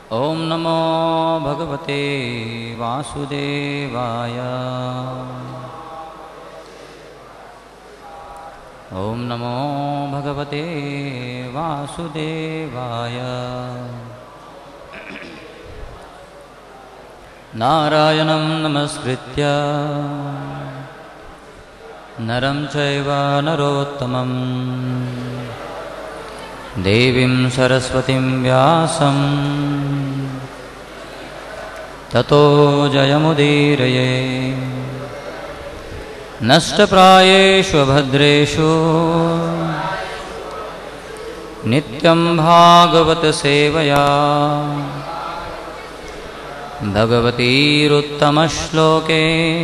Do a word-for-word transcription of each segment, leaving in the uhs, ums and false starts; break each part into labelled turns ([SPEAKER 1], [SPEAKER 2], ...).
[SPEAKER 1] ओम नमो भगवते वासुदेवाय। ओम नमो भगवते वासुदेवाय। नारायणं नमस्कृत्य नरं चैव नरोत्तमं देवीं सरस्वतीं व्यासं ततो जयमुदीरये। नष्टप्रायेषु भद्रेषु नित्यं भागवत सेवया भगवतीरुत्तमश्लोके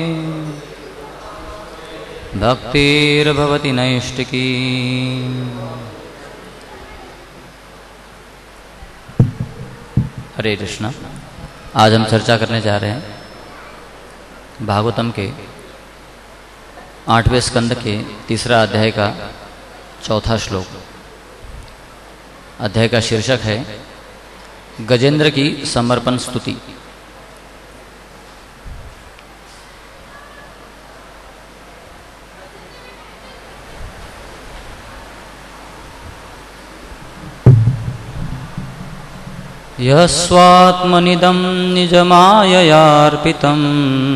[SPEAKER 1] भक्तिर्भवति नैष्टिकी। हरे कृष्णा। आज हम चर्चा करने जा रहे हैं भागवतम के आठवें स्कंद के तीसरा अध्याय का चौथा श्लोक। अध्याय का शीर्षक है गजेंद्र की समर्पण स्तुति। यस्वात्मनिदं निजमाययार्पितम्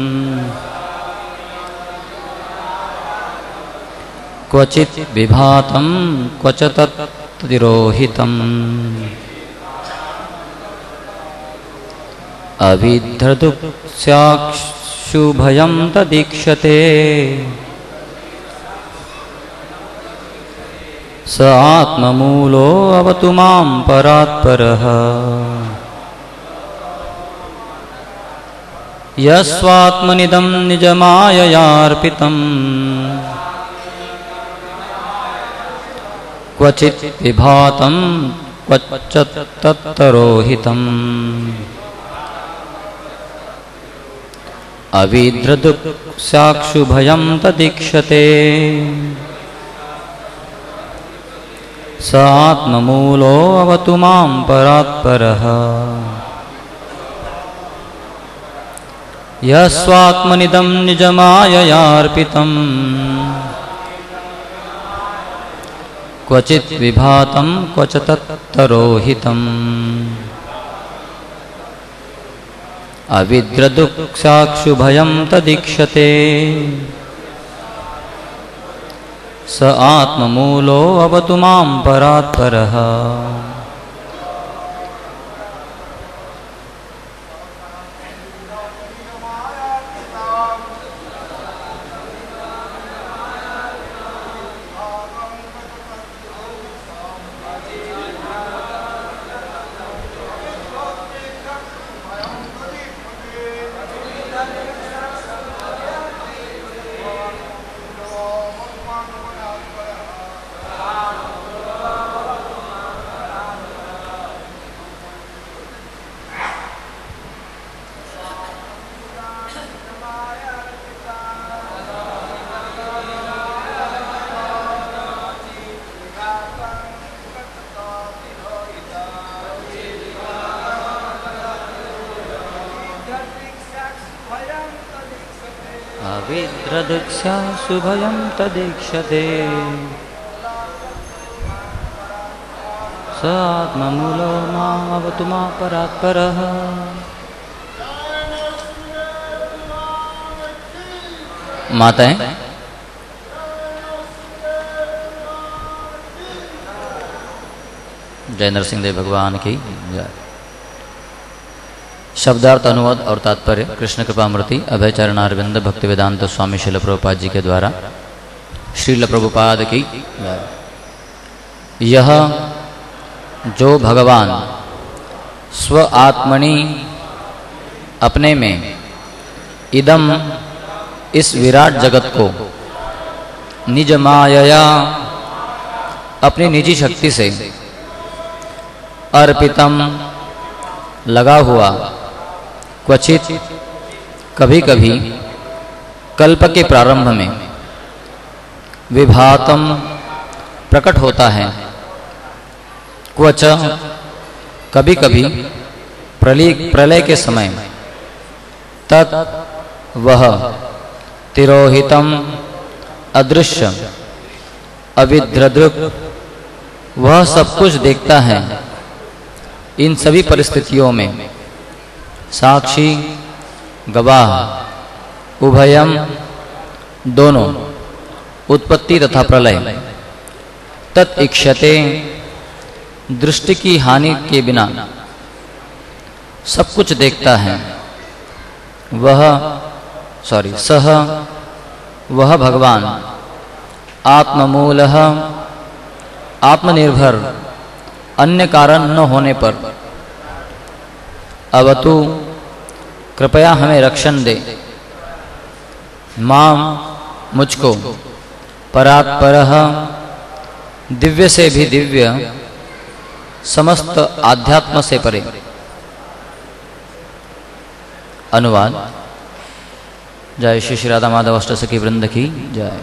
[SPEAKER 1] क्वचित् विभातं क्वच तत्तिरोहितम् अविद्रदुःस्याक्षुभयं तदीक्षते स आत्ममूलो अवतु मां परात्परः। यस्वात्मनिदं निजमाययार्पितम् क्वचित् विभातं क्वच तत्तरोहितम् अविद्रदुःस्याक्षुभयं तदीक्षते स आत्ममूलो अवतु मां परात्परः। यस्वात्मनिदं निजमाययार्पितम् क्वचित् विभातं क्वच तत्तरोहितम् अविद्रदुःस्याक्षुभयं तदीक्षते स आत्ममूलो अवतु मां परात्परः। अविद्रदुःस्याक्षुभयं तदीक्षते स आत्ममूलो मामवतु मां परात्परः। माताएं, जय नरसिंह देव भगवान की जय। शब्दार्थ अनुवाद और तात्पर्य कृष्ण कृपामूर्ति अभयचरणारविंद भक्तिवेदांत स्वामी श्रील प्रभुपाद जी के द्वारा। श्रील प्रभुपाद की जय। यह जो भगवान स्व आत्मनि अपने में इदम इस विराट जगत को निज मायया अपनी निजी शक्ति से अर्पितम लगा हुआ क्वचित कभी कभी कल्प के प्रारंभ में विभातम प्रकट होता है, क्वच कभी कभी प्रलय प्रलय के समय तत् वह तिरोहितम अदृश्य अविद्रदृक वह सब कुछ देखता है। इन सभी परिस्थितियों में साक्षी गवाह उभयम दोनों उत्पत्ति तथा प्रलय तत् इक्षते दृष्टि की हानि के बिना सब कुछ देखता है। वह सॉरी सह वह भगवान आत्ममूलः आत्मनिर्भर अन्य कारण न होने पर अवतु कृपया हमें रक्षण दे माम मुझको परात्परः दिव्य से भी दिव्य समस्त आध्यात्म से परे। अनुवाद। जय श्री श्री राधा माधव अष्टसखी वृंद की जय।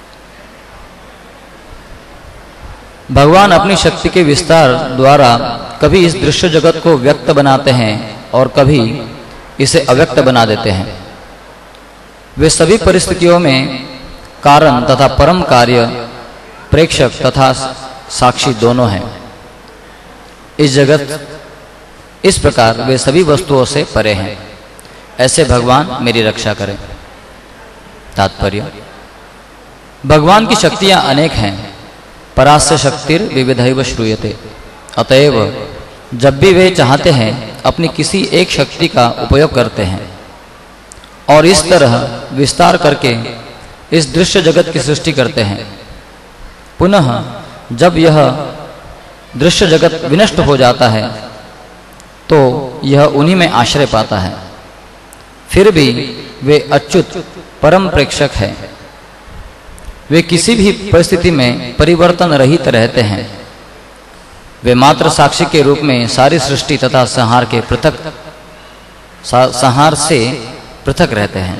[SPEAKER 1] भगवान अपनी शक्ति के विस्तार द्वारा कभी इस दृश्य जगत को व्यक्त बनाते हैं और कभी इसे अव्यक्त बना देते हैं। वे सभी परिस्थितियों में कारण तथा परम कार्य प्रेक्षक तथा साक्षी दोनों हैं। इस जगत इस प्रकार वे सभी वस्तुओं से परे हैं। ऐसे भगवान मेरी रक्षा करें। तात्पर्य। भगवान की शक्तियां अनेक हैं। परास्य शक्तिर विविधैव श्रूयते। अतएव जब भी वे चाहते हैं अपनी किसी एक शक्ति का उपयोग करते हैं और इस तरह विस्तार करके इस दृश्य जगत की सृष्टि करते हैं। पुनः जब यह दृश्य जगत विनष्ट हो जाता है तो यह उन्हीं में आश्रय पाता है। फिर भी वे अच्युत परम प्रेक्षक हैं। वे किसी भी परिस्थिति में परिवर्तन रहित रहते हैं। वे मात्र साक्षी के रूप में सारी सृष्टि तथा संहार के पृथक संहार से पृथक रहते हैं।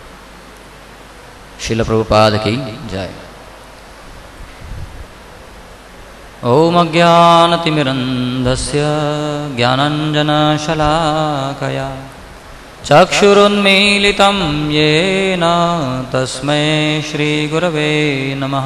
[SPEAKER 1] श्रील प्रभुपाद की जय। ओम अज्ञानतिमिरन्धस्य ज्ञानाञ्जनशलाकया चक्षुरुन्मीलितं येन तस्मै श्रीगुरवे नमः।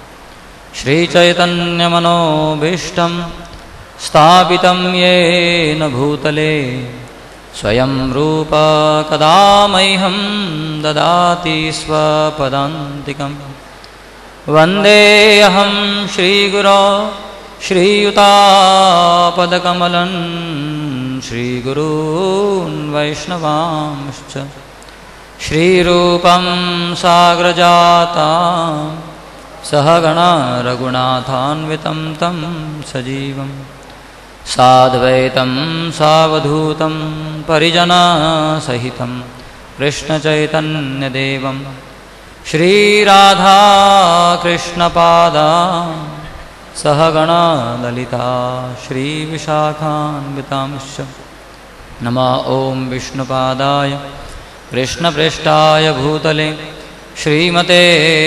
[SPEAKER 1] श्रीचैतन्यमनोभीष्टं स्थापितं येन भूतले स्वयं रूप कदा मह्यं ददाति स्वपदान्तिकं। वन्देऽहं श्रीगुरो श्रीयुतापदकमलं श्रीगुरून् वैष्णवांश्च श्रीरूपं साग्रजातां सहगणा रघुनाथान्वितं तं सजीवं साद्वैतं सावधूतं परिजनसहितं कृष्णचैतन्यदेवं श्रीराधा कृष्णपादां सहगणा ललिता श्रीविशाखान्वितांश्च। नमः ॐ विष्णुपादाय कृष्णप्रेष्ठाय भूतले श्रीमते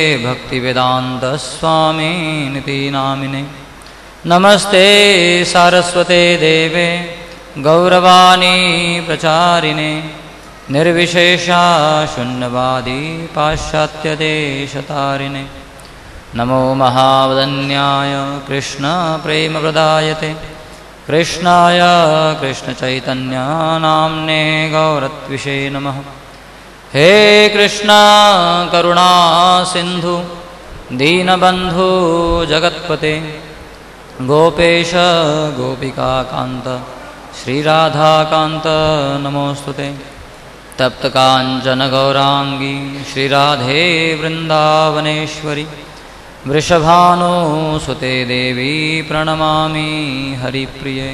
[SPEAKER 1] भक्तिवेदान्तस्वामिनिति नामिने। नमस्ते सारस्वते देवे गौरवाणी प्रचारिणे निर्विशेषा शून्यवादी पाश्चात्यदेशतारिणे। नमो महावदन्याय कृष्णप्रेमप्रदायते कृष्णाय कृष्णचैतन्यनाम्ने गौरत्विषे नमः। हे कृष्णा करुणा सिन्धु दीनबन्धु जगत्पते गोपेश गोपिकाकान्त श्रीराधाकान्त नमोस्तुते। तप्तकाञ्चन गौरांगी श्रीराधे वृन्दावनेश्वरी वृषभानुसुते देवी प्रणमामि हरिप्रिये।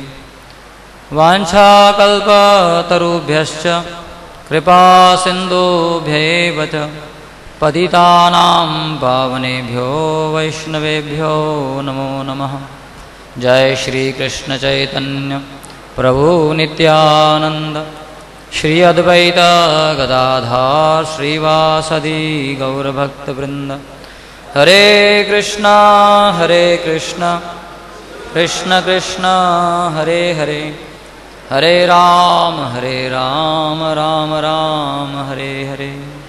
[SPEAKER 1] वाञ्छाकल्पतरुभ्यश्च कृपा सिन्धुभ्यैव च पतितानां पावनेभ्यो वैष्णवेभ्यो नमो नमः। जय श्री कृष्ण चैतन्य प्रभु नित्यानंद श्री अद्वैत गदाधर श्रीवासदि गौरभक्तवृंद। हरे कृष्णा हरे कृष्णा कृष्ण कृष्ण हरे हरे हरे राम हरे राम राम राम हरे हरे।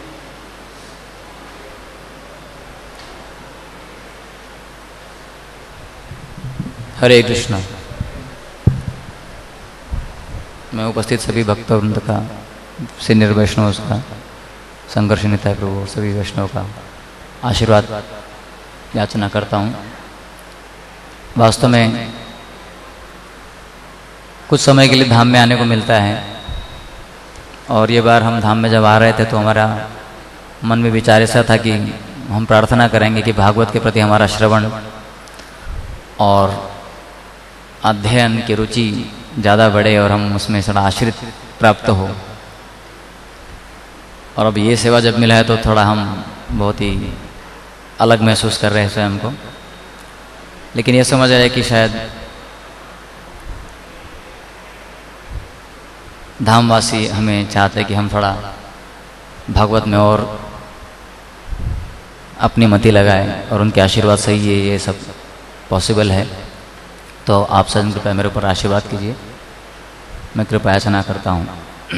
[SPEAKER 1] हरे कृष्णा। मैं उपस्थित सभी भक्तवृंद का, सीनियर वैष्णव का, संघर्ष निताय प्रभु सभी वैष्णव का आशीर्वाद याचना करता हूँ। वास्तव में कुछ समय के लिए धाम में आने को मिलता है, और ये बार हम धाम में जब आ रहे थे तो हमारा मन में विचार ऐसा था कि हम प्रार्थना करेंगे कि भागवत के प्रति हमारा श्रवण और अध्ययन की रुचि ज़्यादा बढ़े और हम उसमें थोड़ा आश्रित प्राप्त हो। और अब ये सेवा जब मिला है तो थोड़ा हम बहुत ही अलग महसूस कर रहे हैं स्वयं को। लेकिन ये समझ आया कि शायद धामवासी हमें चाहते कि हम थोड़ा भागवत में और अपनी मति लगाएं, और उनके आशीर्वाद से ही ये ये सब पॉसिबल है। तो आप सजन कृपया मेरे ऊपर आशीर्वाद कीजिए, मैं कृपया याचना करता हूँ।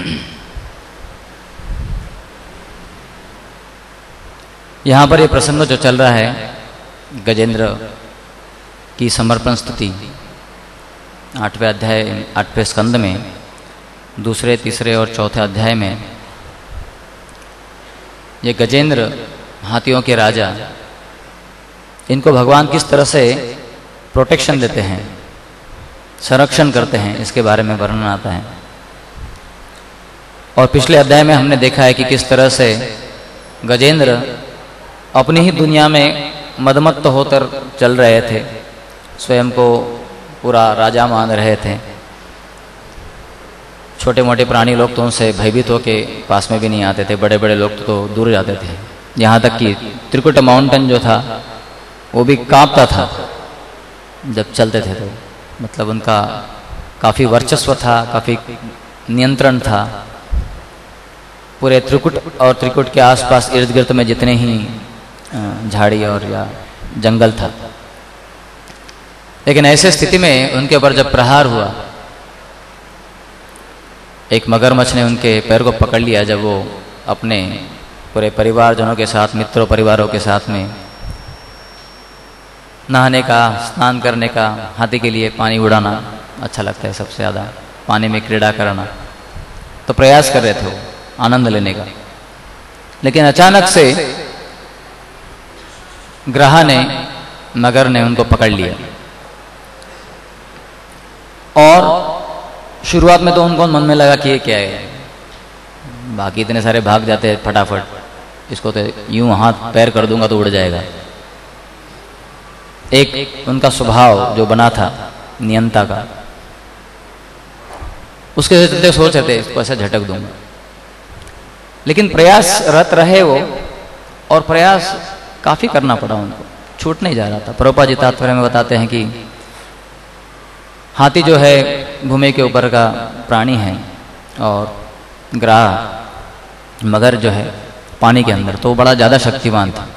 [SPEAKER 1] यहाँ पर ये प्रसंग जो चल रहा है, गजेंद्र की समर्पण स्तुति, आठवें अध्याय आठवें स्कंद में दूसरे तीसरे और चौथे अध्याय में ये गजेंद्र हाथियों के राजा, इनको भगवान किस तरह से प्रोटेक्शन देते हैं, संरक्षण करते हैं, इसके बारे में वर्णन आता है। और पिछले अध्याय में हमने देखा है कि किस तरह से गजेंद्र अपनी ही दुनिया में मदमत्त होकर चल रहे थे, स्वयं को पूरा राजा मान रहे थे। छोटे मोटे प्राणी लोग तो उनसे भयभीत होकर पास में भी नहीं आते थे, बड़े बड़े लोग तो दूर जाते थे। यहाँ तक कि त्रिकुट माउंटेन जो था वो भी कांपता था जब चलते थे, तो मतलब उनका काफ़ी वर्चस्व था, काफ़ी नियंत्रण था। पूरे त्रिकुट और त्रिकुट के आसपास इर्द गिर्द में जितने ही झाड़ी और या जंगल था। लेकिन ऐसे स्थिति में उनके ऊपर जब प्रहार हुआ, एक मगरमच्छ ने उनके पैर को पकड़ लिया जब वो अपने पूरे परिवारजनों के साथ, मित्रों परिवारों के साथ में नहाने का, स्नान करने का, हाथी के लिए पानी उड़ाना अच्छा लगता है सबसे ज़्यादा, पानी में क्रीड़ा करना, तो प्रयास कर रहे थे वो आनंद लेने का। लेकिन अचानक से ग्रह ने, मगर ने उनको पकड़ लिया। और शुरुआत में तो उनको मन में लगा कि ये क्या है, बाकी इतने सारे भाग जाते हैं फटाफट, इसको तो यूं हाथ पैर कर दूंगा तो उड़ जाएगा। एक उनका स्वभाव जो बना था नियंता का, उसके चलते सोच रहे थे इसको ऐसा झटक दूंगा। लेकिन प्रयास रत रहे वो, और प्रयास काफी करना पड़ा उनको, छूट नहीं जा रहा था। प्रभुपाद जी तात्पर्य में बताते हैं कि हाथी जो है भूमि के ऊपर का प्राणी है, और ग्राह मगर जो है पानी के अंदर, तो बड़ा ज़्यादा शक्तिवान था।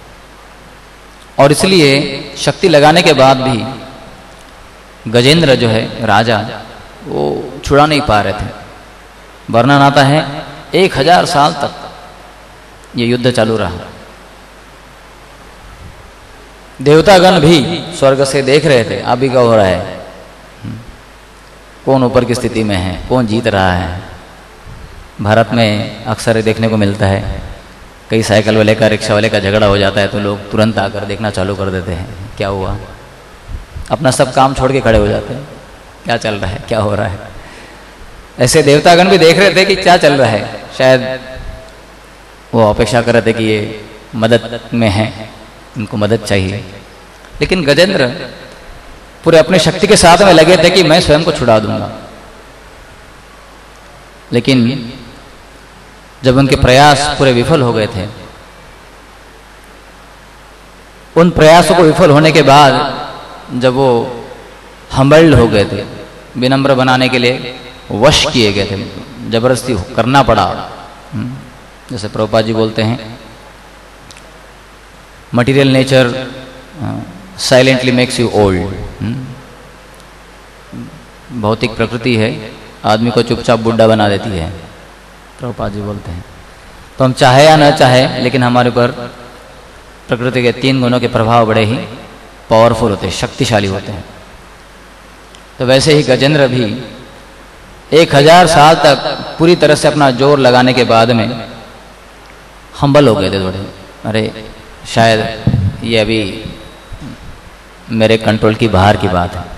[SPEAKER 1] और इसलिए शक्ति लगाने के बाद भी गजेंद्र जो है राजा, वो छुड़ा नहीं पा रहे थे। वर्णन आता है एक हजार साल तक ये युद्ध चालू रहा। देवतागण भी स्वर्ग से देख रहे थे अभी क्या हो रहा है, कौन ऊपर की स्थिति में है, कौन जीत रहा है। भारत में अक्सर देखने को मिलता है, कई साइकिल वाले का, रिक्शा वाले का झगड़ा हो जाता है तो लोग तुरंत आकर देखना चालू कर देते हैं क्या हुआ, अपना सब काम छोड़ के खड़े हो जाते हैं, क्या चल रहा है, क्या हो रहा है। ऐसे देवतागण भी देख रहे थे कि क्या चल रहा है, शायद वो अपेक्षा कर रहे थे कि ये मदद में है, इनको मदद चाहिए। लेकिन गजेंद्र पूरे अपनी शक्ति के साथ में लगे थे कि मैं स्वयं को छुड़ा दूंगा। लेकिन जब उनके प्रयास पूरे विफल हो गए थे, उन प्रयासों को विफल होने के बाद जब वो हम्बल्ड हो गए थे, विनम्र बनाने के लिए वश किए गए थे, जबरदस्ती करना पड़ा। जैसे प्रभुपाद जी बोलते हैं, material nature silently makes you old. भौतिक प्रकृति है आदमी को चुपचाप बुढ़ा बना देती है, प्रभुपाद जी बोलते हैं। तो हम चाहे या न चाहे, लेकिन हमारे ऊपर प्रकृति के तीन गुणों के प्रभाव बड़े ही पावरफुल होते हैं, शक्तिशाली होते हैं। तो वैसे ही गजेंद्र भी एक हजार साल तक पूरी तरह से अपना जोर लगाने के बाद में हम्बल हो गए थे थोड़े, अरे शायद ये अभी मेरे कंट्रोल की बाहर की बात है।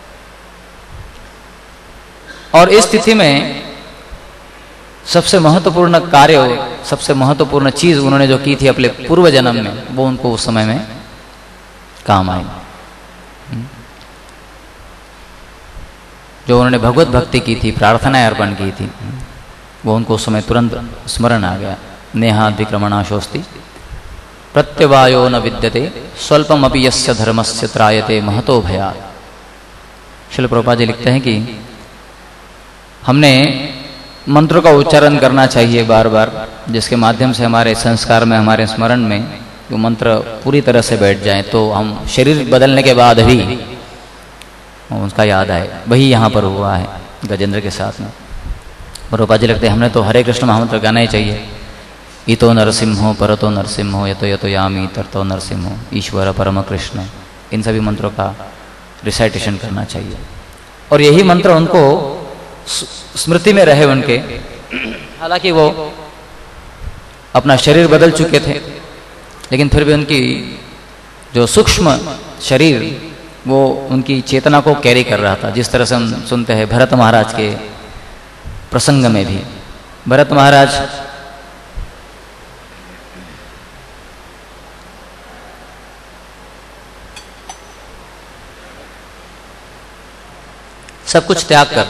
[SPEAKER 1] और इस स्थिति में सबसे महत्वपूर्ण कार्य, सबसे महत्वपूर्ण चीज उन्होंने जो की थी अपने पूर्व जन्म में, वो उनको उस समय में काम आई। जो उन्होंने भगवत भक्ति की थी, प्रार्थनाएं अर्पण की थी, वो उनको उस समय तुरंत स्मरण आ गया। नेहाद विक्रमणा शोस्ति प्रत्यवायो न विद्यते स्वल्पमपि यस्य धर्मस्य त्रायते महतो भयात्। श्रील प्रभुपाद जी लिखते हैं कि हमने मंत्रों का उच्चारण करना चाहिए बार बार, जिसके माध्यम से हमारे संस्कार में, हमारे स्मरण में वो मंत्र पूरी तरह से बैठ जाए, तो हम शरीर बदलने के बाद भी उसका याद आए। वही यहाँ पर हुआ है गजेंद्र के साथ में। प्रभुपाद जी लगते हैं हमने तो हरे कृष्ण महामंत्र गाना ही चाहिए। इतो नरसिम्हो परतो नरसिम्हो यतो यतो यामी तरतो नरसिम्हो ईश्वर परम कृष्ण, इन सभी मंत्रों का रिसाइटेशन करना चाहिए। और यही मंत्र उनको स्मृति में रहे उनके, हालांकि वो अपना शरीर बदल चुके थे, लेकिन फिर भी उनकी जो सूक्ष्म शरीर वो उनकी चेतना को कैरी कर रहा था। जिस तरह से हम सुनते हैं भरत महाराज के प्रसंग में भी, भरत महाराज सब कुछ त्याग कर,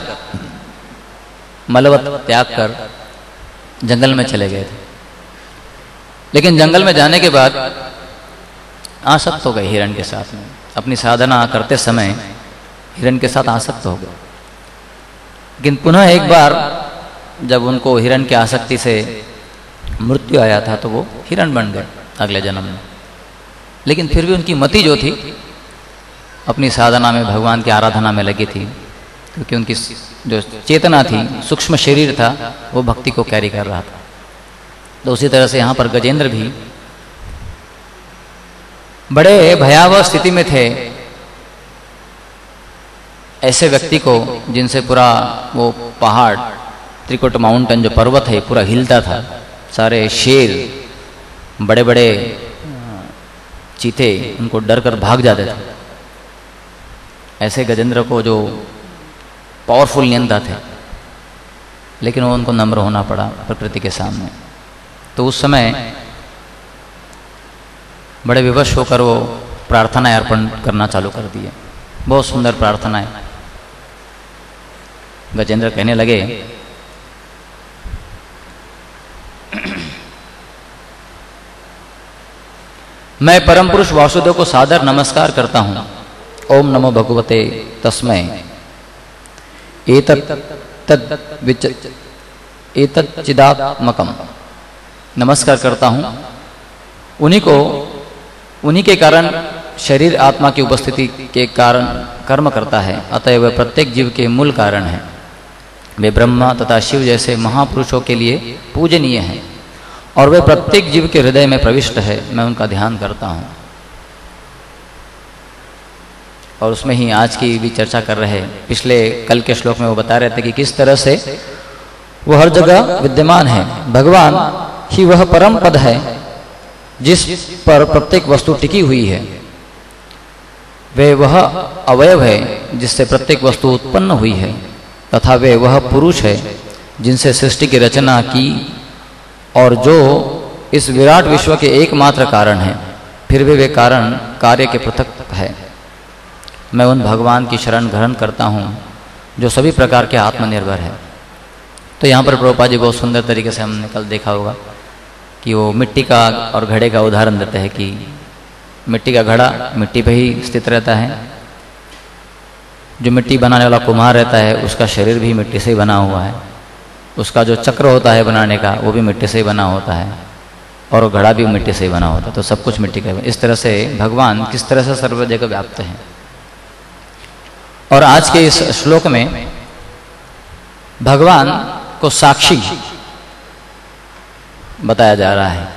[SPEAKER 1] मलवत त्याग कर जंगल में चले गए थे। लेकिन जंगल में जाने के बाद आसक्त हो गए हिरण के साथ में। अपनी साधना करते समय हिरण के साथ आसक्त हो गए। लेकिन पुनः एक बार जब उनको हिरण की आसक्ति से मृत्यु आया था, तो वो हिरण बन गए अगले जन्म में। लेकिन फिर भी उनकी मति जो थी अपनी साधना में, भगवान की आराधना में लगी थी, क्योंकि उनकी जो चेतना थी, सूक्ष्म शरीर था, वो भक्ति को कैरी कर रहा था। तो उसी तरह से यहाँ पर गजेंद्र भी बड़े भयावह स्थिति में थे। ऐसे व्यक्ति को जिनसे पूरा वो पहाड़, त्रिकुट माउंटेन जो पर्वत है, पूरा हिलता था, सारे शेर, बड़े बड़े चीते उनको डर कर भाग जाते थे। ऐसे गजेंद्र को जो पावरफुल नियंता थे, लेकिन वो उनको नम्र होना पड़ा प्रकृति के सामने। तो उस समय बड़े विवश होकर वो प्रार्थनाएं अर्पण करना चालू कर दिए। बहुत सुंदर प्रार्थनाएं। गजेंद्र कहने लगे, मैं परम पुरुष वासुदेव को सादर नमस्कार करता हूं। ओम नमो भगवते तस्मै एतत् तद् विच एतत् चिदात्मकम। नमस्कार करता हूं उन्हीं को, उन्हीं के कारण शरीर आत्मा की उपस्थिति के कारण कर्म करता है, अतः वह प्रत्येक जीव के मूल कारण है। वे ब्रह्मा तथा शिव जैसे महापुरुषों के लिए पूजनीय हैं और वे प्रत्येक जीव के हृदय में प्रविष्ट है। मैं उनका ध्यान करता हूँ। और उसमें ही आज की भी चर्चा कर रहे हैं। पिछले कल के श्लोक में वो बता रहे थे कि किस तरह से वो हर जगह विद्यमान है। भगवान ही वह परम पद है जिस पर प्रत्येक वस्तु टिकी हुई है। वे वह अवयव है जिससे प्रत्येक वस्तु उत्पन्न हुई है, तथा वे वह पुरुष है जिनसे सृष्टि की रचना की और जो इस विराट विश्व के एकमात्र कारण है। फिर भी वे कारण कार्य के पृथक है। मैं उन भगवान की शरण ग्रहण करता हूँ जो सभी प्रकार के आत्मनिर्भर है। तो यहाँ पर प्रभुपाद जी बहुत सुंदर तरीके से हमने कल देखा होगा कि वो मिट्टी का और घड़े का उदाहरण देते हैं कि मिट्टी का घड़ा मिट्टी पे ही स्थित रहता है। जो मिट्टी बनाने वाला कुम्हार रहता है उसका शरीर भी मिट्टी से ही बना हुआ है। उसका जो चक्र होता है बनाने का वो भी मिट्टी से ही बना होता है और घड़ा भी मिट्टी से ही बना होता है। तो सब कुछ मिट्टी का। इस तरह से भगवान किस तरह से सर्व जगह व्याप्त हैं। और आज के इस श्लोक में भगवान को साक्षी बताया जा रहा है,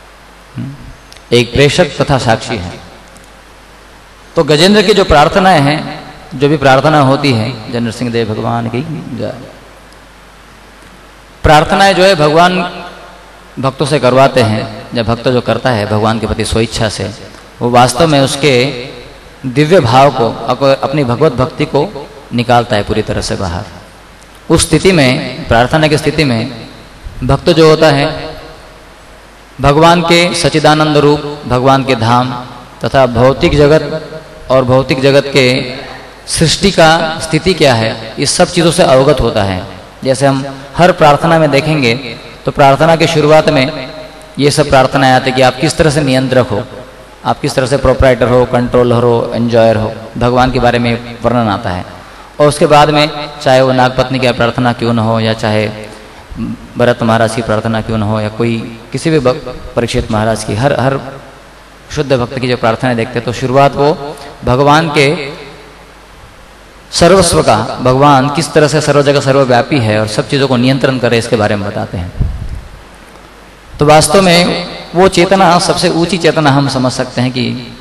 [SPEAKER 1] एक प्रेषक तथा साक्षी है। तो गजेंद्र की जो प्रार्थनाएं हैं, जो भी प्रार्थना होती है, जय नरसिंह देव भगवान की जय, प्रार्थनाएं जो है भगवान भक्तों से करवाते हैं। जब भक्त जो करता है भगवान के प्रति स्वेच्छा से, वो वास्तव में उसके दिव्य भाव को, अपनी भगवत भक्ति को निकालता है पूरी तरह से बाहर। उस स्थिति में, प्रार्थना की स्थिति में, भक्त जो होता है भगवान के सच्चिदानंद रूप, भगवान के धाम तथा भौतिक जगत और भौतिक जगत के सृष्टि का स्थिति क्या है, इस सब चीज़ों से अवगत होता है। जैसे हम हर प्रार्थना में देखेंगे तो प्रार्थना की शुरुआत में ये सब प्रार्थनाएं आती कि आप किस तरह से नियंत्रक हो, आप किस तरह से प्रोपराइटर हो, कंट्रोलर हो, एंजॉयर हो, भगवान के बारे में वर्णन आता है। और उसके बाद में चाहे वो नागपत्नी की प्रार्थना क्यों न हो, या चाहे भरत महाराज की प्रार्थना क्यों न हो, या कोई किसी भी परीक्षित महाराज की, हर हर शुद्ध भक्त की जो प्रार्थनाएं देखते हैं तो शुरुआत वो भगवान के सर्वस्व का, भगवान किस तरह से सर्व जगह सर्वव्यापी है और सब चीज़ों को नियंत्रण करे, इसके बारे में बताते हैं। तो वास्तव में वो चेतना, सबसे ऊंची चेतना हम समझ सकते हैं कि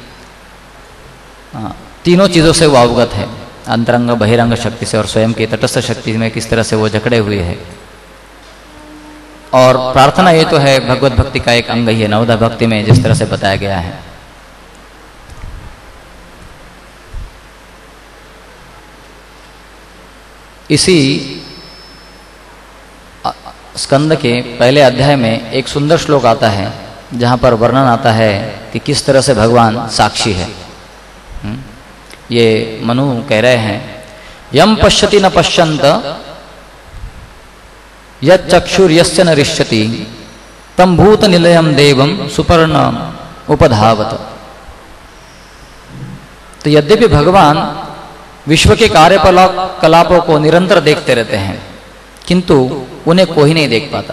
[SPEAKER 1] तीनों चीज़ों से वो अवगत है, अंतरंग बहिरंग शक्ति से और स्वयं की तटस्थ शक्ति में किस तरह से वो जकड़े हुए है। और प्रार्थना ये तो है भगवत भक्ति का एक अंग ही है, नवधा भक्ति में जिस तरह से बताया गया है। इसी स्कंद के पहले अध्याय में एक सुंदर श्लोक आता है जहाँ पर वर्णन आता है कि किस तरह से भगवान साक्षी है। ये मनु कह रहे हैं, यम पश्यति न पश्यन्त यक्षुर्यस्य न रिष्यति तम भूत निलयम देवम सुपर्ण उपधावत। तो यद्यपि भगवान विश्व के कार्यकलापों को निरंतर देखते रहते हैं, किंतु उन्हें कोई नहीं देख पाता।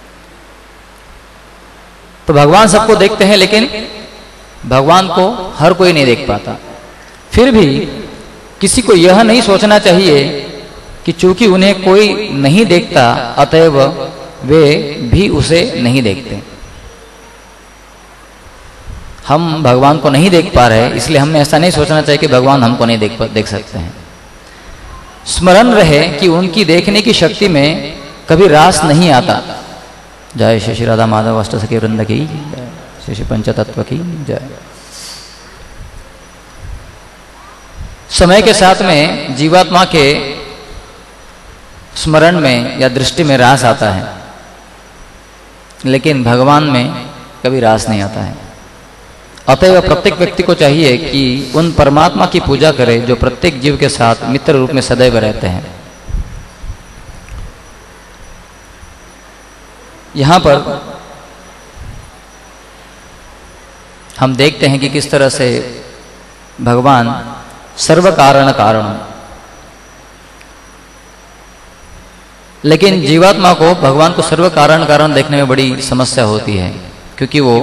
[SPEAKER 1] तो भगवान सबको देखते हैं, लेकिन भगवान को हर कोई नहीं देख पाता। फिर भी किसी को यह नहीं सोचना चाहिए कि चूंकि उन्हें कोई नहीं देखता अतएव वे भी उसे नहीं देखते। हम भगवान को नहीं देख पा रहे, इसलिए हमें ऐसा नहीं सोचना चाहिए कि भगवान हमको नहीं देख देख सकते हैं। स्मरण रहे कि उनकी देखने की शक्ति में कभी रास नहीं आता। जय श्री श्री राधा माधव अष्ट सखी वृंद की जय, श्री श्री पंचतत्व की जय। समय के साथ में जीवात्मा के स्मरण में या दृष्टि में रास आता है, लेकिन भगवान में कभी रास नहीं आता है। अतएव प्रत्येक व्यक्ति को चाहिए कि उन परमात्मा की पूजा करे जो प्रत्येक जीव के साथ मित्र रूप में सदैव रहते हैं। यहाँ पर हम देखते हैं कि किस तरह से भगवान सर्व कारण कारण, लेकिन जीवात्मा को भगवान को सर्व कारण कारण देखने में बड़ी समस्या होती है, क्योंकि वो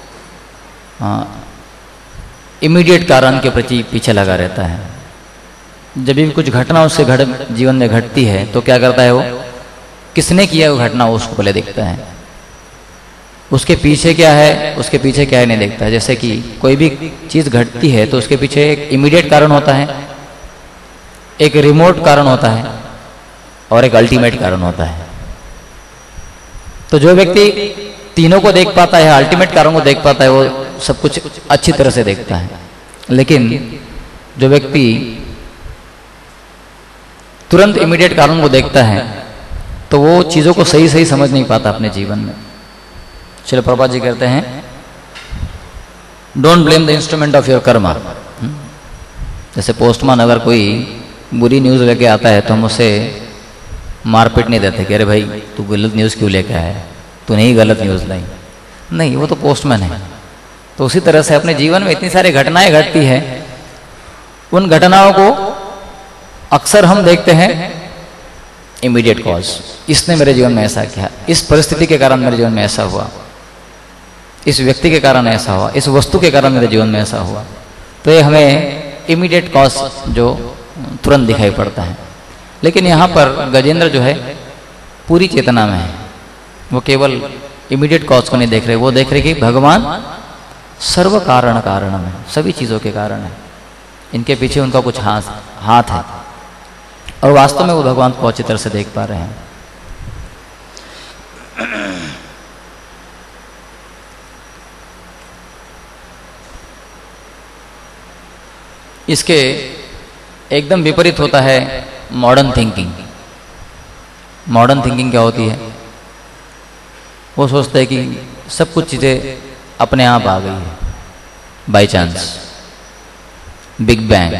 [SPEAKER 1] इमीडिएट कारण के प्रति पीछे लगा रहता है। जब भी कुछ घटना उसके घट जीवन में घटती है तो क्या करता है, वो किसने किया वो घटना उसको पहले देखता है, उसके पीछे क्या है, उसके पीछे क्या है नहीं देखता है। जैसे कि कोई भी चीज़ घटती है तो उसके पीछे एक इमीडिएट कारण होता है, एक रिमोट कारण होता है और एक अल्टीमेट कारण होता है। तो जो व्यक्ति तीनों को देख पाता है, अल्टीमेट कारण को देख पाता है, वो सब कुछ अच्छी तरह से देखता है। लेकिन जो व्यक्ति तुरंत इमीडिएट कारण को देखता है तो वो चीज़ों को सही सही समझ नहीं पाता अपने जीवन में। श्रील प्रभुपाद जी कहते हैं, don't blame the instrument of your karma. जैसे पोस्टमैन अगर कोई बुरी न्यूज़ लेके आता है तो हम उसे मारपीट नहीं देते कि अरे भाई तू गलत न्यूज़ क्यों लेके आया है, तूने ही गलत न्यूज़ लाई। नहीं, वो तो पोस्टमैन है। तो उसी तरह से अपने जीवन में इतनी सारी घटनाएं घटती है, उन घटनाओं को अक्सर हम देखते हैं इमीडिएट कॉज, इसने मेरे जीवन में ऐसा किया, इस परिस्थिति के कारण मेरे जीवन में ऐसा हुआ, इस व्यक्ति के कारण ऐसा हुआ, इस वस्तु के कारण मेरे जीवन में ऐसा हुआ। तो ये हमें इमीडिएट कॉज जो तुरंत दिखाई पड़ता है। लेकिन यहाँ पर गजेंद्र जो है पूरी चेतना में है, वो केवल इमीडिएट कॉज को नहीं देख रहे, वो देख रहे कि भगवान सर्व कारण कारण में, सभी चीज़ों के कारण है, इनके पीछे उनका कुछ हाथ हाथ है, और वास्तव में वो भगवान को अच्छी तरह से देख पा रहे हैं। इसके एकदम विपरीत होता है मॉडर्न थिंकिंग। मॉडर्न थिंकिंग क्या होती है? वो सोचते हैं कि सब कुछ चीज़ें अपने आप आ गई है, बाय चांस, बिग बैंग।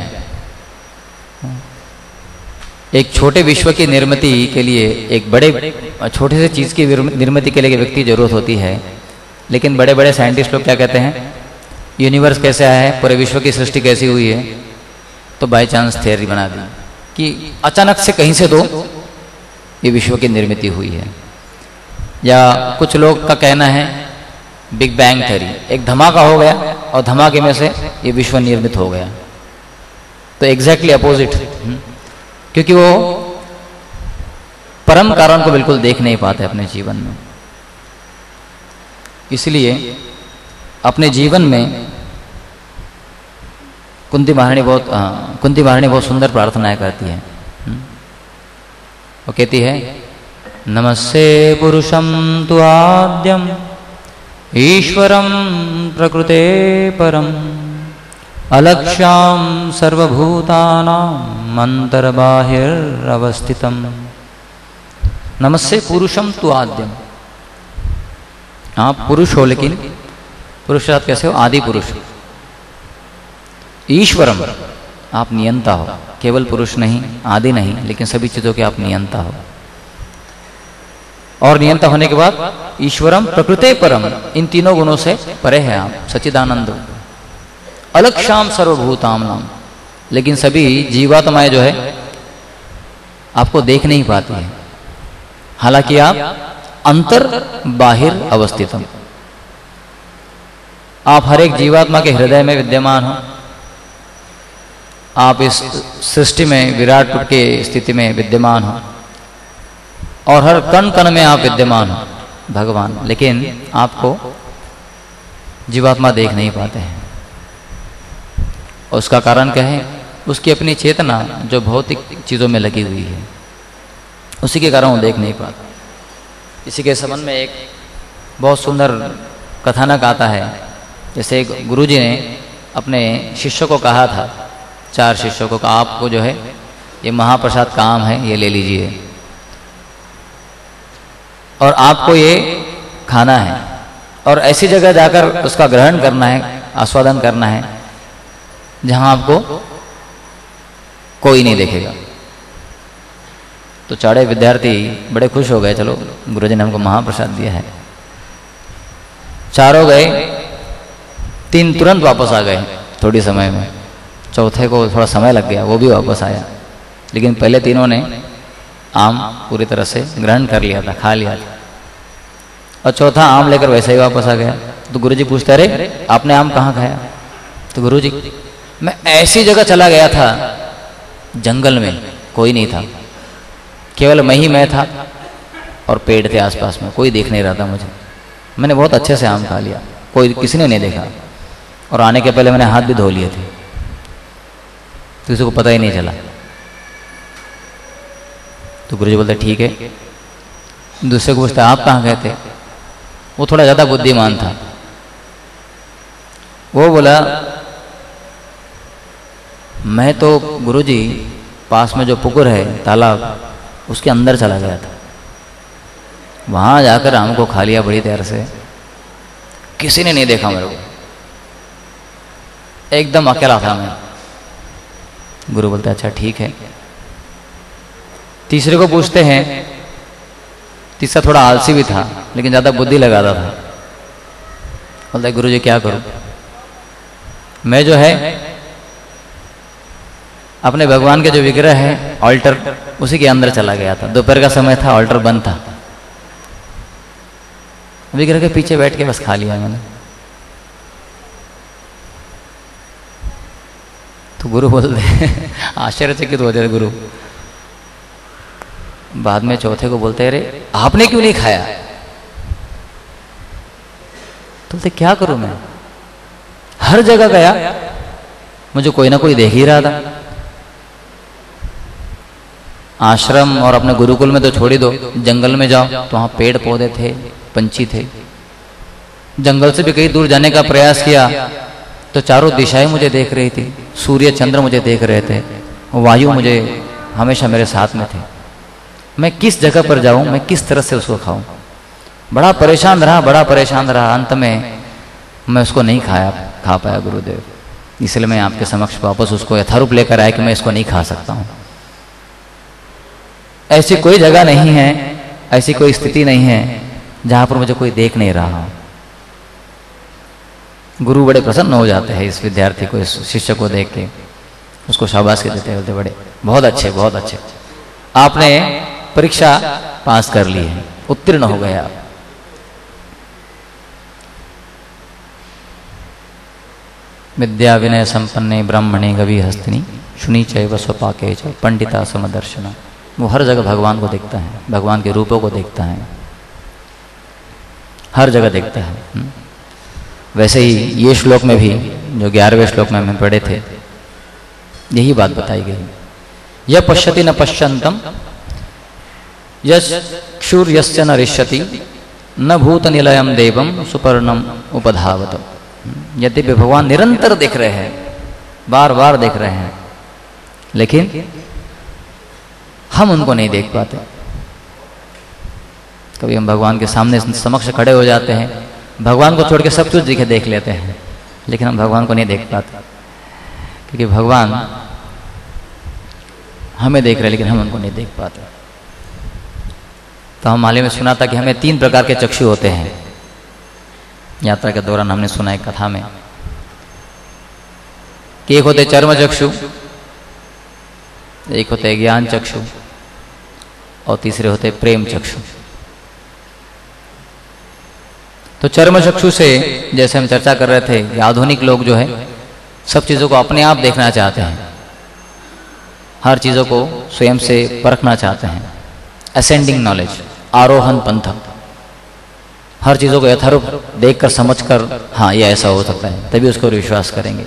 [SPEAKER 1] एक छोटे विश्व की निर्मिति के लिए, एक बड़े छोटे से चीज़ की निर्मिति के लिए व्यक्ति जरूरत होती है, लेकिन बड़े बड़े साइंटिस्ट लोग क्या कहते हैं, यूनिवर्स कैसे आया है, पूरे विश्व की सृष्टि कैसी हुई है, तो बाय चांस थियरी बना दी कि अचानक से कहीं से तो ये विश्व की निर्मिति हुई है। या कुछ लोग का कहना है बिग बैंग थ्योरी, एक धमाका हो गया और धमाके में से ये विश्व निर्मित हो गया। तो एग्जैक्टली अपोजिट, क्योंकि वो परम कारण को बिल्कुल देख नहीं पाते अपने जीवन में। इसलिए अपने जीवन में कुंती महारानी बहुत हाँ, कुंती महारानी बहुत सुंदर प्रार्थनाएं करती है। वो कहती है, नमस्ते पुरुषम तु आद्यम ईश्वरम प्रकृते परम अलक्ष्याम सर्वभूतानां अंतर्बाहिरवस्थितम। नमस्ते पुरुषम तु आद्यम, आप पुरुष हो लेकिन पुरुषार्थ कैसे हो? आदि पुरुष। ईश्वरम, आप नियंता हो, केवल पुरुष नहीं, आदि नहीं, लेकिन सभी चीजों के आप नियंता हो। और नियंता होने के बाद ईश्वरम प्रकृते परम, इन तीनों गुणों से परे है आप, सच्चिदानंद। अलक्ष्याम सर्वभूताम नाम, लेकिन सभी जीवात्माएं जो है आपको देख नहीं पाती है, हालांकि आप अंतर बाहिर अवस्थितम, आप हर एक जीवात्मा के हृदय में विद्यमान हो, आप इस सृष्टि में विराट रूप के स्थिति में विद्यमान हो, और हर कण कण में आप विद्यमान हो भगवान, लेकिन आपको जीवात्मा देख नहीं पाते हैं। और उसका कारण क्या है? उसकी अपनी चेतना जो भौतिक चीज़ों में लगी हुई है, उसी के कारण वो देख नहीं पाता। इसी के संबंध में एक बहुत सुंदर कथानक आता है। जैसे एक गुरुजी ने अपने शिष्यों को कहा था, चार शिष्यों को कहा, आपको जो है ये महाप्रसाद काम है, ये ले लीजिए, और आपको ये खाना है, और ऐसी जगह जाकर उसका ग्रहण करना है, आस्वादन करना है, जहां आपको कोई नहीं देखेगा। तो चारे विद्यार्थी बड़े खुश हो गए, चलो गुरुजी ने हमको महाप्रसाद दिया है। चारों गए, तीन तुरंत वापस आ गए थोड़ी समय में, चौथे को थोड़ा समय लग गया, वो भी वापस आया, लेकिन पहले तीनों ने आम पूरी तरह से ग्रहण कर लिया था, खा लिया था, और चौथा आम लेकर वैसे ही वापस आ गया। तो गुरुजी पूछते, अरे आपने आम कहाँ खाया? तो गुरुजी, मैं ऐसी जगह चला गया था, जंगल में कोई नहीं था, केवल मैं ही मैं था, और पेड़ थे आसपास में, कोई देख नहीं रहा था मुझे, मैंने बहुत अच्छे से आम खा लिया, कोई किसी ने नहीं देखा, और आने के पहले मैंने हाथ भी धो लिए थे, तो किसी को पता ही नहीं चला। तो गुरुजी बोलते ठीक है। दूसरे को पूछते, आप कहाँ गए थे? वो थोड़ा ज़्यादा बुद्धिमान था, वो बोला, मैं तो गुरुजी पास में जो पुकुर है, तालाब, उसके अंदर चला गया था, वहां जाकर आम को खा लिया बड़ी देर से, किसी ने नहीं देखा मेरे को, एकदम अकेला था मैं। गुरु बोलते अच्छा ठीक है। तीसरे को पूछते हैं, तीसरा थोड़ा आलसी भी था, लेकिन ज़्यादा बुद्धि लगाता था, बोलता है गुरुजी क्या करूं, मैं जो है अपने भगवान के जो विग्रह है ऑल्टर, उसी के अंदर चला गया था, दोपहर का समय था, ऑल्टर बंद था, विग्रह के पीछे बैठ के बस खा लिया मैंने। तो गुरु बोलते आश्चर्यचकित हो जाए गुरु, बाद में चौथे को बोलते अरे आपने क्यों नहीं खाया? तो बोलते क्या करूं मैं, हर जगह गया, मुझे कोई ना कोई देख ही रहा था। आश्रम और अपने गुरुकुल में तो छोड़ ही दो, जंगल में जाओ तो वहां पेड़ पौधे थे, पंछी थे। जंगल से भी कहीं दूर जाने का प्रयास किया तो चारों दिशाएं मुझे देख रही थी, सूर्य चंद्र मुझे देख रहे थे, वायु मुझे हमेशा मेरे साथ में थे। मैं किस जगह पर जाऊं, मैं किस तरह से उसको खाऊं? बड़ा परेशान रहा, बड़ा परेशान रहा। अंत में मैं उसको नहीं खाया खा पाया गुरुदेव, इसलिए मैं आपके समक्ष वापस उसको यथारूप लेकर आया कि मैं इसको नहीं खा सकता हूं। ऐसी कोई जगह नहीं है, ऐसी कोई स्थिति नहीं है जहां पर मुझे कोई देख नहीं रहा हो। गुरु बड़े प्रसन्न हो जाते हैं इस विद्यार्थी को, इस शिष्य को देख के, उसको शाबाश देते बोलते बड़े बहुत अच्छे बहुत अच्छे, आपने परीक्षा पास कर ली है, उत्तीर्ण हो गए आप। विद्या विनय संपन्ने ब्राह्मणे गवी हस्तिनी शुनि चैव स्वपाके च पंडिता समदर्शना। वो हर जगह भगवान को देखता है, भगवान के रूपों को देखता है, हर जगह देखता है। वैसे ही ये श्लोक में भी, जो ग्यारहवें श्लोक में हम पढ़े थे, यही बात बताई गई। यह पश्यति न पश्यंतम यक्षुर यस्य न रिष्यति न भूत निलयम देवम सुपर्णम उपधावत। यद्यपि भगवान निरंतर देख रहे हैं, बार बार देख रहे हैं, लेकिन हम उनको नहीं देख पाते। कभी हम भगवान के सामने समक्ष खड़े हो जाते हैं, भगवान को छोड़ के सब कुछ दिखे देख लेते हैं, लेकिन हम भगवान को नहीं देख पाते, क्योंकि भगवान हमें देख रहे हैं लेकिन हम उनको नहीं देख पाते। तो हम हाल ही में सुना था कि हमें तीन प्रकार के चक्षु होते हैं। यात्रा के दौरान हमने सुना एक कथा में कि एक होते चर्म चक्षु, एक होते ज्ञान चक्षु और तीसरे होते प्रेम चक्षु। तो चर्म चक्षु से जैसे हम चर्चा कर रहे थे कि आधुनिक लोग जो है सब चीज़ों को अपने आप देखना चाहते हैं, हर चीज़ों को स्वयं से परखना चाहते हैं। असेंडिंग नॉलेज, आरोहण पंथ, हर चीज़ों को यथारूप देखकर समझकर हाँ ये ऐसा हो सकता है, तभी उसको विश्वास करेंगे।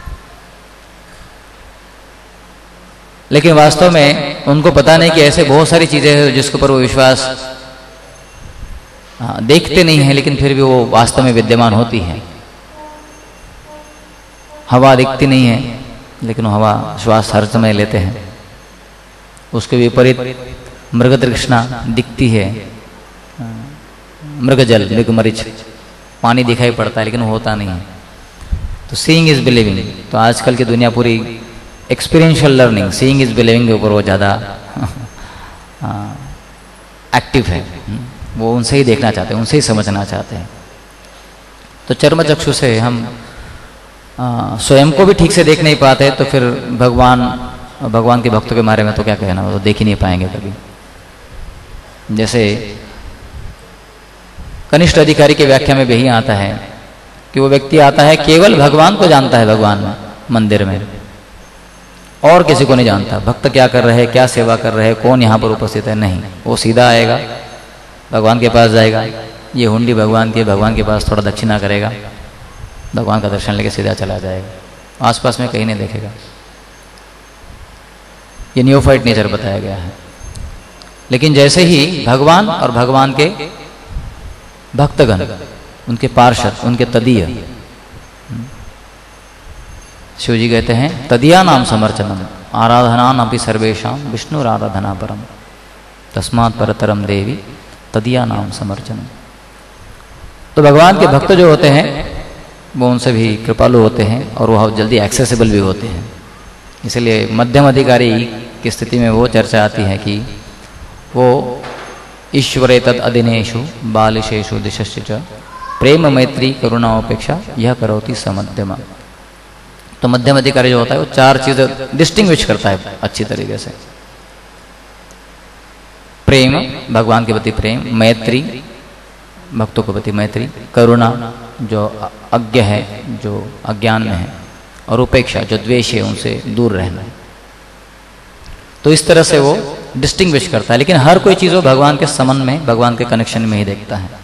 [SPEAKER 1] लेकिन वास्तव में उनको पता नहीं कि ऐसे बहुत सारी चीज़ें हैं जिसके ऊपर वो विश्वास हाँ, देखते नहीं है, लेकिन फिर भी वो वास्तव में विद्यमान होती है। हवा दिखती नहीं है, लेकिन वो हवा श्वास हर समय लेते हैं। उसके विपरीत मृग तृष्णा दिखती है, मृगजल, मृग मरीच, पानी दिखाई पड़ता है लेकिन वो होता नहीं है। तो सीइंग इज बिलीविंग। तो आजकल की दुनिया पूरी experiential learning, seeing is believing के ऊपर वो ज़्यादा एक्टिव है। वो उनसे ही देखना चाहते हैं, उनसे ही समझना चाहते हैं। तो चर्म चक्षु से हम आ, स्वयं को भी ठीक से देख नहीं पाते, तो फिर भगवान भगवान के भक्तों के बारे में तो क्या कहना, वो तो देख ही नहीं पाएंगे कभी। जैसे कनिष्ठ अधिकारी की व्याख्या में भी यही आता है कि वो व्यक्ति आता है केवल भगवान को जानता है, भगवान में मंदिर में, और किसी को नहीं जानता। भक्त क्या कर रहे हैं, क्या सेवा कर रहे हैं, कौन यहाँ पर उपस्थित है, नहीं। वो सीधा आएगा, भगवान के पास जाएगा, ये हुंडी भगवान की, भगवान के पास थोड़ा दक्षिणा करेगा, भगवान का दर्शन लेके सीधा चला जाएगा, आसपास में कहीं नहीं देखेगा। ये नियोफाइट नेचर बताया गया है। लेकिन जैसे ही भगवान और भगवान के भक्तगण, उनके पार्षद, उनके तदीय, शिव जी कहते हैं तदीया नाम समर्चनम आराधनान अपि सर्वेशाम विष्णु आराधना परम तस्मात् परतरम देवी तदीया नाम समर्चनम। तो भगवान के भक्त जो होते हैं वो उनसे भी कृपालु होते हैं और वह जल्दी एक्सेसिबल भी होते हैं। इसलिए मध्यम अधिकारी की स्थिति में वो चर्चा आती है कि वो ईश्वरे तद अदिनेषु बालिशेषु दिशश्च च प्रेम मैत्री करुणापेक्षा यह करोति समध्यमा। तो मध्यम अधिकारी जो होता है वो चार चीजें डिस्टिंग्विश करता है अच्छी तरीके से। प्रेम, भगवान के प्रति प्रेम, मैत्री, भक्तों के प्रति मैत्री, करुणा, जो अज्ञ है, जो अज्ञान में है, और उपेक्षा, जो द्वेष है, उनसे दूर रहना है। तो इस तरह से वो डिस्टिंग्विश करता है, लेकिन हर कोई चीज़ वो भगवान के संबंध में, भगवान के कनेक्शन में ही देखता है।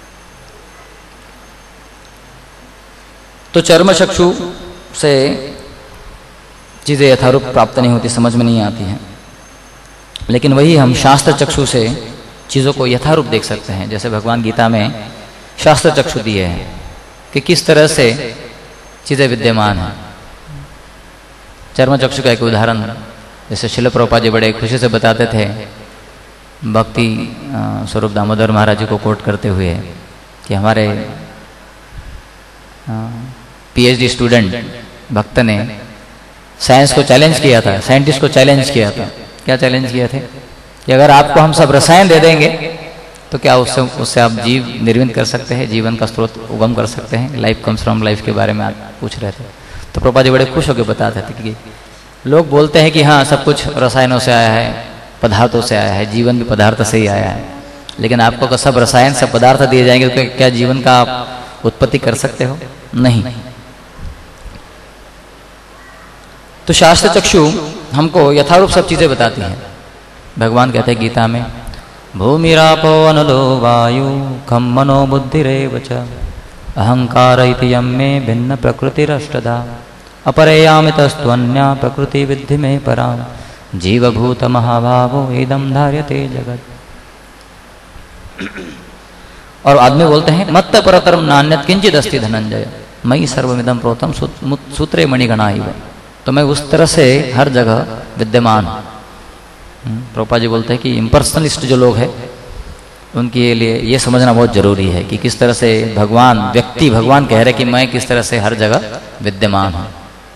[SPEAKER 1] तो चर्म चक्षु से चीज़ें यथारूप प्राप्त नहीं होती, समझ में नहीं आती हैं, लेकिन वही हम शास्त्र चक्षु से चीज़ों को यथारूप देख सकते हैं। जैसे भगवान गीता में शास्त्र चक्षु दिए हैं कि किस तरह से चीज़ें विद्यमान हैं। चर्म चक्षु का एक उदाहरण जैसे शिल प्रभुपाद जी बड़े खुशी से बताते थे, भक्ति स्वरूप दामोदर महाराज जी को कोट करते हुए, कि हमारे पीएचडी स्टूडेंट भक्त ने साइंस को चैलेंज किया था, साइंटिस्ट को चैलेंज किया था। क्या चैलेंज किया थे कि अगर आपको हम सब रसायन दे देंगे तो क्या उससे उससे आप जीव निर्मित कर सकते हैं, जीवन का स्रोत उगम कर सकते हैं। लाइफ कम्स फ्रॉम लाइफ के बारे में आप पूछ रहे थे। तो प्रभुपाद जी बड़े खुश होकर बताते थे कि लोग बोलते हैं कि हाँ सब कुछ रसायनों से आया है, पदार्थों से आया है, जीवन भी पदार्थ से ही आया है, लेकिन आपको अगर सब रसायन सब पदार्थ दिए जाएंगे तो क्या जीवन का आप उत्पत्ति कर सकते हो? नहीं। तो शास्त्र चक्षु हमको यथारूप सब चीज़ें बताती हैं। भगवान कहते हैं गीता में, भूमिरापो अनलो वायु खम मनो बुद्धिरेव च अहंकार इति यम मे भिन्न प्रकृतिरष्टधा अपरेयामितस्त्वन्या प्रकृति विद्धि में परा जीवभूत महाभावो इदम धार्यते जगत। और आदमी बोलते हैं मत्त परतरम नान्यत किंचित अस्ति धनंजय मयि सर्वमिदं प्रोतम सूत्रे मणिगणा इव। तो मैं उस तरह से हर जगह विद्यमान हूँ। प्रभुपाद जी बोलते हैं कि इम्पर्सनलिस्ट जो लोग हैं उनके लिए ये समझना बहुत जरूरी है कि किस तरह से भगवान व्यक्ति भगवान कह रहे कि मैं किस तरह से हर जगह विद्यमान हूँ।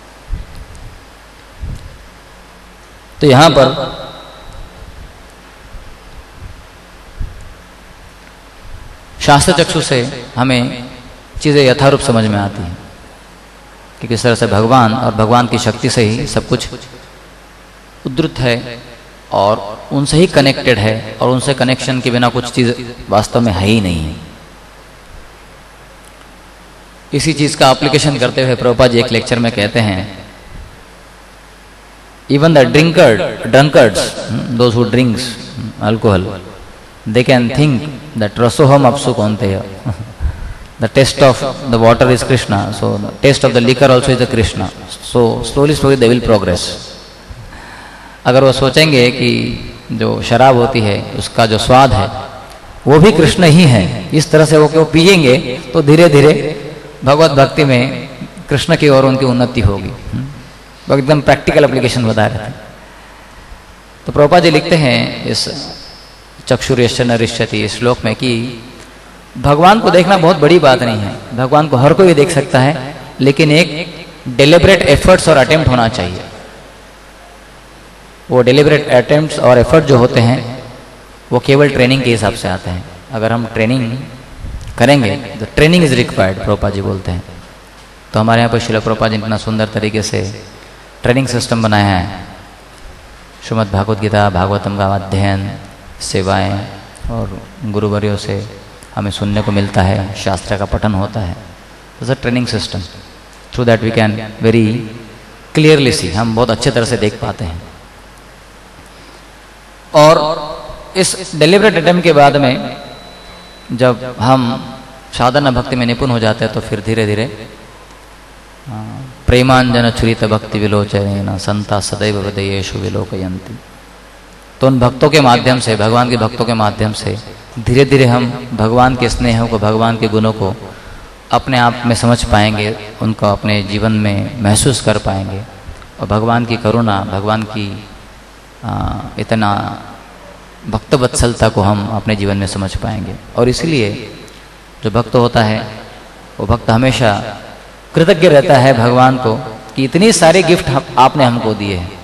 [SPEAKER 1] तो यहाँ पर शास्त्र चक्षु से हमें चीज़ें यथारूप समझ में आती हैं कि किस तरह से भगवान और भगवान की शक्ति से ही सब कुछ उद्धृत है और उनसे ही कनेक्टेड है, और उनसे कनेक्शन के बिना कुछ चीज़ वास्तव में है ही नहीं है। इसी चीज़ का एप्लीकेशन करते हुए प्रभुपाद जी एक लेक्चर में कहते हैं, even the drinker drunkards those who drinks alcohol they can think that rasoham apsu konteya the taste of the water is Krishna, so the taste of the liquor also is a Krishna, so slowly slowly they will progress। अगर वो सोचेंगे कि जो शराब होती है उसका जो स्वाद है वो भी कृष्ण ही है, इस तरह से वो क्यों पिएंगे तो धीरे धीरे भगवत भक्ति में कृष्ण की ओर उनकी उन्नति होगी। वो एकदम प्रैक्टिकल एप्लीकेशन बता रहे थे। तो प्रभुपाद जी लिखते हैं इस चक्षुर्यश्च न रिष्यति इस श्लोक में कि भगवान को देखना बहुत बड़ी बात नहीं है, भगवान को हर कोई देख सकता है, लेकिन एक डेलिब्रेट एफर्ट्स और अटेम्प्ट होना चाहिए। वो डेलिब्रेट अटेम्प्ट्स और एफर्ट जो होते हैं वो केवल ट्रेनिंग के हिसाब से आते हैं। अगर हम ट्रेनिंग करेंगे तो training is required, Prabhupada ji बोलते हैं। तो हमारे यहाँ पर श्रील प्रभुपाद जी इतना सुंदर तरीके से ट्रेनिंग सिस्टम बनाया है। श्रीमद् भागवत गीता भागवतम का अध्ययन, सेवाएं और गुरुवर्यों से हमें सुनने को मिलता है, शास्त्र का पठन होता है। तो a training system through that we can very clearly see, हम बहुत अच्छे तरह से देख पाते हैं। और इस डेलिब्रेट अटेम्प्ट के बाद में जब हम साधना भक्ति में निपुण हो जाते हैं तो फिर धीरे धीरे प्रेमांजन छुरित भक्ति विलोचन संता सदैव हृदयेषु विलोकयन्ति। तो उन भक्तों के माध्यम से, भगवान के भक्तों के माध्यम से धीरे धीरे हम भगवान के स्नेह को, भगवान के गुणों को अपने आप में समझ पाएंगे, उनको अपने जीवन में महसूस कर पाएंगे, और भगवान की करुणा, भगवान की आ, इतना भक्तवत्सलता को हम अपने जीवन में समझ पाएंगे। और इसलिए जो भक्त होता है वो भक्त हमेशा कृतज्ञ रहता है भगवान को कि इतनी सारे गिफ्ट आपने हमको दिए हैं।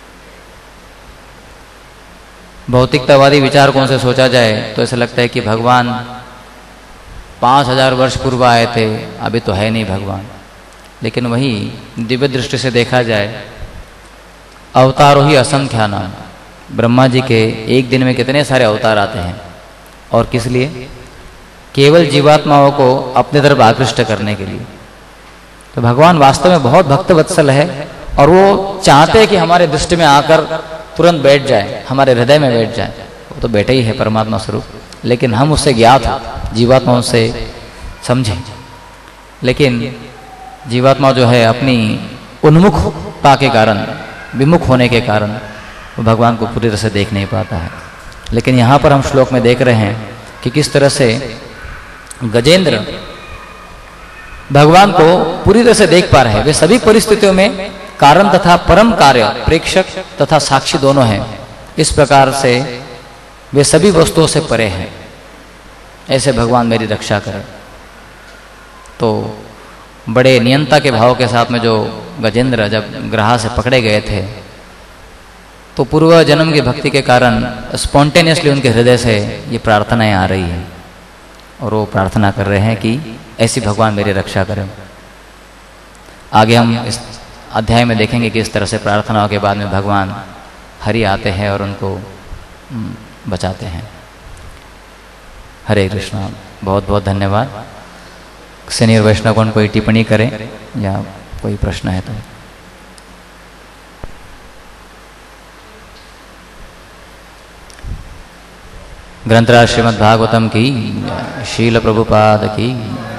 [SPEAKER 1] भौतिकतावादी विचारकों से सोचा जाए तो ऐसा लगता है कि भगवान पाँच हजार वर्ष पूर्व आए थे, अभी तो है नहीं भगवान। लेकिन वही दिव्य दृष्टि से देखा जाए, अवतारों ही असंख्या नाम, ब्रह्मा जी के एक दिन में कितने सारे अवतार आते हैं, और किस लिए? केवल जीवात्माओं को अपनी तरफ आकृष्ट करने के लिए। तो भगवान वास्तव में बहुत भक्त वत्सल है, और वो चाहते हैं कि हमारे दृष्टि में आकर तुरंत बैठ जाए, हमारे हृदय में बैठ जाए, वो तो बैठे ही है परमात्मा स्वरूप, लेकिन हम उससे ज्ञात हो, जीवात्मा उससे समझे। लेकिन जीवात्मा जो है अपनी उन्मुखता के कारण, विमुख होने के कारण वो भगवान को पूरी तरह से देख नहीं पाता है। लेकिन यहाँ पर हम श्लोक में देख रहे हैं कि किस तरह से गजेंद्र भगवान को पूरी तरह से देख पा रहे हैं। वे सभी परिस्थितियों में कारण तथा परम कार्य, प्रेक्षक तथा साक्षी दोनों हैं। इस प्रकार से वे सभी वस्तुओं से परे हैं। ऐसे भगवान मेरी रक्षा करें। तो बड़े नियंता के भाव के साथ में जो गजेंद्र जब ग्रह से पकड़े गए थे, तो पूर्व जन्म की भक्ति के कारण स्पॉन्टेनियसली उनके हृदय से ये प्रार्थनाएं आ रही हैं और वो प्रार्थना कर रहे हैं कि ऐसी भगवान मेरी रक्षा करें। आगे हम इस अध्याय में देखेंगे कि इस तरह से प्रार्थनाओं के बाद में भगवान हरि आते हैं और उनको बचाते हैं। हरे कृष्णा। बहुत बहुत धन्यवाद। सीनियर वैष्णवगण कोई टिप्पणी करें या कोई प्रश्न है तो। ग्रंथराज श्रीमद् भागवतम की, शील प्रभुपाद की।